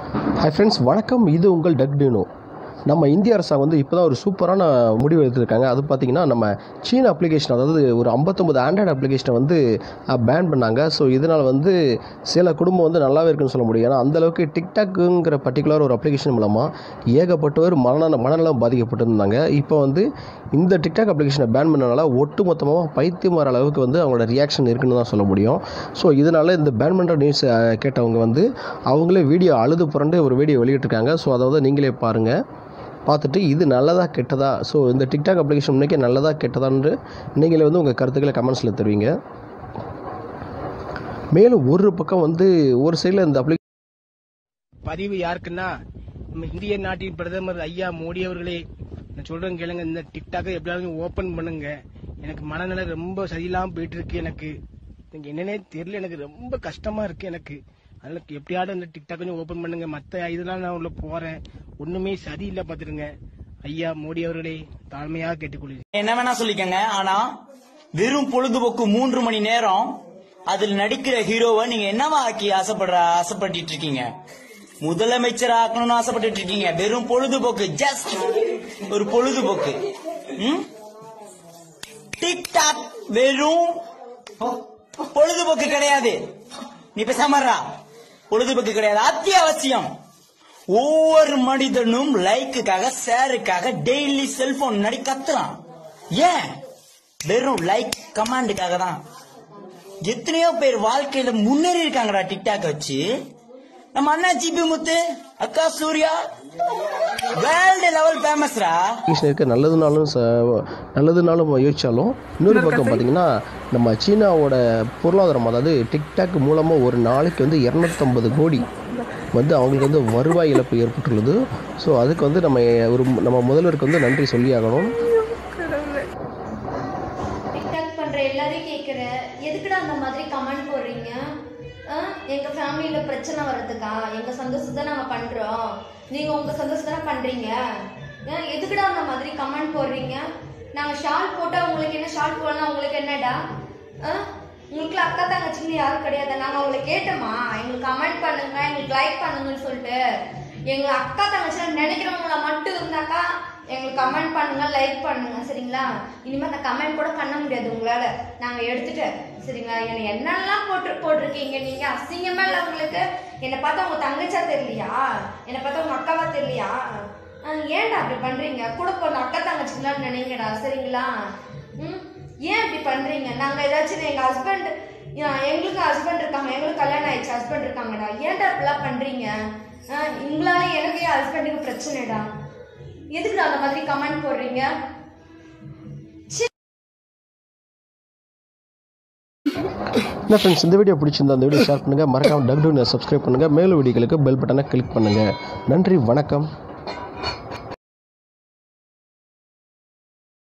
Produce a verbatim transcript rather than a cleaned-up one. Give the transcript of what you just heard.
Hi friends, வணக்கம். இது உங்கள் டக்டினோ. நம்ம இந்திய அரசாங்கம் வந்து இப்போ தான் ஒரு சூப்பரான முடிவு எடுத்திருக்காங்க. அது பார்த்திங்கன்னா நம்ம சீன அப்ளிகேஷன், அதாவது ஒரு ஐம்பத்தொம்பது ஆண்ட்ராய்டு அப்ளிகேஷனை வந்து பேன் பண்ணாங்க. ஸோ இதனால் வந்து சில குடும்பம் வந்து நல்லாவே இருக்குன்னு சொல்ல முடியும். ஏன்னா அந்தளவுக்கு டிக்டாக்குங்கிற பர்டிகுலர் ஒரு அப்ளிகேஷன் மூலமாக ஏகப்பட்டவர் மன மனநலம் பாதிக்கப்பட்டிருந்தாங்க. இப்போ வந்து இந்த டிக்டாக் அப்ளிகேஷனை பேன் பண்ணனால ஒட்டு மொத்தமாக பைத்தியம் வர அளவுக்கு வந்து அவங்களோட ரியாக்ஷன் இருக்குன்னு தான் சொல்ல முடியும். ஸோ இதனால் இந்த பேன் பண்ணுற நியூஸ் கேட்டவங்க வந்து அவங்களே வீடியோ அழுது புரண்டு ஒரு வீடியோ வெளியிட்டிருக்காங்க. ஸோ அதை வந்து நீங்களே பாருங்கள், பார்த்துட்டு இது நல்லதா கெட்டதா, ஸோ இந்த டிக்டாக் அப்ளிகேஷன் முன்னே நல்லதா கெட்டதான்னு நீங்களே வந்து உங்கள் கருத்துக்களை கமெண்ட்ஸில் தருவீங்க. மேலும் ஒரு பக்கம் வந்து ஒரு சைடில் இந்த அப்ளிகேஷன் பதிவு யாருக்குன்னா நம்ம இந்திய நாட்டின் பிரதமர் ஐயா மோடி அவர்களே, நான் சொல்றேன் கேளுங்க, இந்த டிக்டாக்கை எப்படியாவது ஓபன் பண்ணுங்க. எனக்கு மனநிலை ரொம்ப சரியில்லாமல் போயிட்டு இருக்கு. எனக்கு என்னன்னே தெரியல, எனக்கு ரொம்ப கஷ்டமா இருக்கு எனக்கு. அதனால எப்படியாவது இந்த டிக்டாக் கொஞ்சம் ஓபன் பண்ணுங்க. மற்ற இதெல்லாம் நான் உள்ள போறேன், ஒண்ணுமே சரியில்லை பாத்துருங்க. ஐயா மோடி அவர்களே தாழ்மையாக கேட்டுக்கொள்கிறேன். என்ன வேணா சொல்லிக்கங்க, ஆனா வெறும் பொழுதுபோக்கு மூன்று மணி நேரம் அதில் நடிக்கிற ஹீரோவை நீங்க என்னவா ஆக்கி ஆசைப்படுற ஆசைப்பட்டு இருக்கீங்க? முதலமைச்சர் ஆக்கணும்னு ஆசைப்பட்டு இருக்கீங்க. வெறும் பொழுதுபோக்கு, ஜஸ்ட் ஒரு பொழுதுபோக்கு. டிக்டாக் வெறும் பொழுதுபோக்கு கிடையாது. நீ பேசாமறா, பொழுதுபோக்கு கிடையாது, அத்தியாவசியம். ஒவ்வொரு மனிதனும் லைக்குக்காக ஷேருக்காக டெய்லி செல்போன் நடி கத்துறான். ஏன்? வெறும் லைக் கமாண்டுக்காக தான். எத்தனையோ பேர் வாழ்க்கையில முன்னேறி இருக்காங்கடா டிக்டாக் வச்சு. நம்ம அண்ணா ஜிபி முத்து, அக்கா சூர்யா, வேர்ல்டு லெவல் ஃபேமஸ்ரா. இருக்க நல்லதுனாலும் நல்லதுனாலும் யோசிச்சாலும் இன்னொரு பக்கம் பார்த்தீங்கன்னா நம்ம சீனாவோட பொருளாதாரம், அதாவது டிக்டாக் மூலமாக ஒரு நாளைக்கு வந்து இரநூத்தம்பது கோடி வந்து அவங்களுக்கு வந்து வருவாய் இழப்பு ஏற்பட்டுள்ளது. ஸோ அதுக்கு வந்து நம்ம ஒரு நம்ம முதல்வருக்கு வந்து நன்றி சொல்லி ஆகணும். டிக்டாக் பண்ற எல்லாரையும் கேட்குற, எதுக்குடா அந்த மாதிரி கமெண்ட் போடுறீங்க? எங்க ஃபேமிலியில பிரச்சனை வர்றதுக்கா? எங்க சந்தோஷத்தை நாங்க பண்றோம், நீங்க உங்க சந்தோஷத்தை பண்றீங்க. எதுக்குடா அந்த மாதிரி கமெண்ட் போடுறீங்க? நாங்க ஷால் போட்டா உங்களுக்கு என்ன, ஷால் போடலாம் உங்களுக்கு என்னடா? உங்களுக்கு அக்கா தங்கச்சின்னு யாரும் கிடையாது. நாங்க அவங்களை கேட்டோமா எங்களுக்கு கமெண்ட் பண்ணுங்க, எங்களுக்கு லைக் பண்ணுங்கன்னு சொல்லிட்டு? எங்க அக்கா தங்கச்சி நினைக்கிறவங்கள மட்டும் இருந்தாக்கா எங்களுக்கு கமெண்ட் பண்ணுங்க, லைக் பண்ணுங்க, சரிங்களா? இனிமே அந்த கமெண்ட் கூட பண்ண முடியாது உங்களால, நாங்க எடுத்துட்டு, சரிங்களா? என்ன என்னெல்லாம் போட்டு போட்டிருக்கீங்க நீங்க, அசிங்கமா இல்ல உங்களுக்கு? என்னை பார்த்தா உங்க தங்கச்சா தெரியலையா? என்னை பார்த்தா உங்க அக்காவா தெரியலையா? ஏன்டா அப்படி பண்றீங்க? கூட போன அக்கா தங்கச்சிங்களான்னு நினைங்கடா, சரிங்களா? ம் ஏன் இப்படி பண்றீங்க? நாங்க ஏதாச்சும் எங்க ஹஸ்பண்ட், எங்களுக்கு ஹஸ்பண்ட் இருக்காங்க, எங்களுக்கு கல்யாணம் ஆயிடுச்சு, ஹஸ்பண்ட் இருக்காங்கடா, ஏன்டா இப்படிலாம் பண்றீங்க? உங்களால எனக்கு என் ஹஸ்பண்டுக்கு பிரச்சனைடா, எதுக்குடா அந்த மாதிரி கமெண்ட் போடுறீங்க? என்ன ஃப்ரெண்ட்ஸ், இந்த வீடியோ பிடிச்சிருந்தா அந்த வீடியோ ஷேர் பண்ணுங்கள், மறக்காமல் டக்டினோ சப்ஸ்கிரைப் பண்ணுங்கள், மேலும் வீடியோக்களுக்கு பெல் பட்டனை கிளிக் பண்ணுங்கள். நன்றி, வணக்கம்.